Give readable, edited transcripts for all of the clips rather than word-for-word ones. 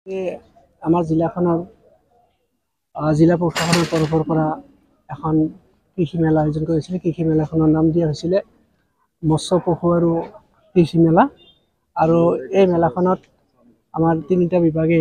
আমাৰ জিলাখনৰ জিলা প্ৰশাসনৰ তৰফৰ পৰা এখন কৃষি মেলা আয়োজন কৰিছিলে। কৃষি মেলাখনৰ নাম দিয়া হৈছিলে মৎস্য পশু আৰু কৃষি মেলা। আৰু এই মেলাখনত আমাৰ তিনিটা বিভাগে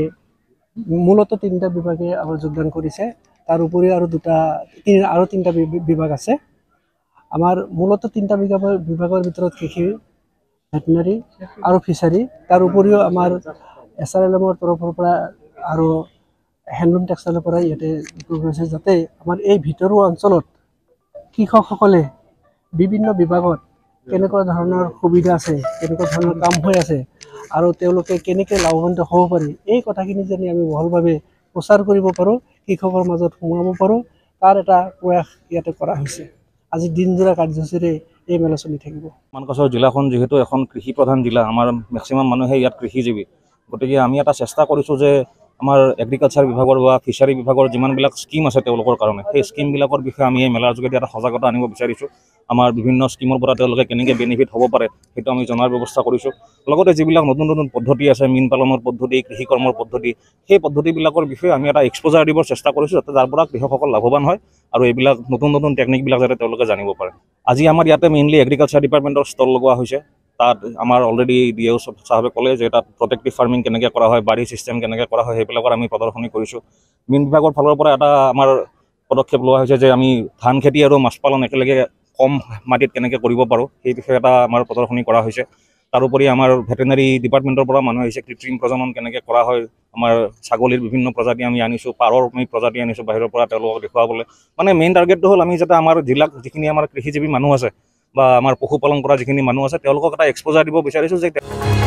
আমাৰ যোগদান কৰিছে। তাৰ উপৰিও আৰু তিনিটা বিভাগ আছে। আমাৰ মূলতঃ তিনিটা বিভাগৰ ভিতৰত কৃষি, ভেটেনাৰী আৰু ফিচাৰী। তাৰ উপৰিও আমাৰ SRLMৰ তৰফৰ পৰা আৰু হেণ্ডলুম টেক্সটাইলৰ পৰা ইয়াতে গৈছে, যাতে আমাৰ এই ভিতৰুৱা অঞ্চলত কৃষকসকলে বিভিন্ন বিভাগত কেনেকুৱা ধৰণৰ সুবিধা আছে, কেনেকুৱা ধৰণৰ কাম হৈ আছে আৰু তেওঁলোকে কেনেকৈ লাভৱান্বিত হ'ব পাৰে, এই কথাখিনি যদি আমি বহলভাৱে প্ৰচাৰ কৰিব পাৰোঁ, কৃষকৰ মাজত সোমাব পাৰোঁ, তাৰ এটা প্ৰয়াস ইয়াতে কৰা হৈছে। আজি দিনজোৰা কাৰ্যসূচীৰে এই মেলা চলি থাকিব। মানকাছাৰ জিলাখন যিহেতু এখন কৃষি প্ৰধান জিলা, আমাৰ মেক্সিমাম মানুহে ইয়াত কৃষিজীৱী, গতিকে আমি এটা চেষ্টা কৰিছোঁ যে আমাৰ এগ্ৰিকালচাৰ বিভাগৰ বা ফিচাৰী বিভাগৰ যিমানবিলাক স্কিম আছে তেওঁলোকৰ কাৰণে, সেই স্কিমবিলাকৰ বিষয়ে আমি এই মেলাৰ যোগেদি এটা সজাগতা আনিব বিচাৰিছোঁ। আমাৰ বিভিন্ন স্কিমৰ পৰা তেওঁলোকে কেনেকৈ বেনিফিট হ'ব পাৰে সেইটো আমি জনাৰ ব্যৱস্থা কৰিছোঁ। লগতে যিবিলাক নতুন নতুন পদ্ধতি আছে, মীন পালনৰ পদ্ধতি, কৃষি কৰ্মৰ পদ্ধতি, সেই পদ্ধতিবিলাকৰ বিষয়ে আমি এটা এক্সপ'জাৰ দিবৰ চেষ্টা কৰিছোঁ, যাতে তাৰ পৰা কৃষকসকল লাভৱান হয় আৰু এইবিলাক নতুন নতুন টেকনিকবিলাক যাতে তেওঁলোকে জানিব পাৰে। আজি আমাৰ ইয়াতে মেইনলি এগ্ৰিকালচাৰ ডিপাৰ্টমেণ্টৰ ষ্টল লগোৱা হৈছে। তাত আমাৰ অলৰেডি DO চাহাবে ক'লে যে তাত প্ৰটেক্টিভ ফাৰ্মিং কেনেকৈ কৰা হয়, বাৰী ছিষ্টেম কেনেকৈ কৰা হয়, সেইবিলাকৰ আমি প্ৰদৰ্শনী কৰিছোঁ। মীন বিভাগৰ ফালৰ পৰা এটা আমাৰ পদক্ষেপ লোৱা হৈছে যে আমি ধান খেতি আৰু মাছ পালন একেলগে কম মাটিত কেনেকৈ কৰিব পাৰোঁ, সেই বিষয়ে এটা আমাৰ প্ৰদৰ্শনী কৰা হৈছে। তাৰোপৰি আমাৰ ভেটেনাৰী ডিপাৰ্টমেণ্টৰ পৰা মানুহ আহিছে, কৃত্ৰিম প্ৰজনন কেনেকৈ কৰা হয়, আমাৰ ছাগলীৰ বিভিন্ন প্ৰজাতি আমি আনিছোঁ, পাৰৰ আমি প্ৰজাতি আনিছোঁ বাহিৰৰ পৰা তেওঁলোকক দেখুৱাবলৈ। মানে মেইন টাৰ্গেটটো হ'ল আমি যাতে আমাৰ জিলাত যিখিনি আমাৰ কৃষিজীৱী মানুহ আছে বা আমাৰ পশুপালন কৰা যিখিনি মানুহ আছে তেওঁলোকক এটা এক্সপ'জাৰ দিব বিচাৰিছোঁ যে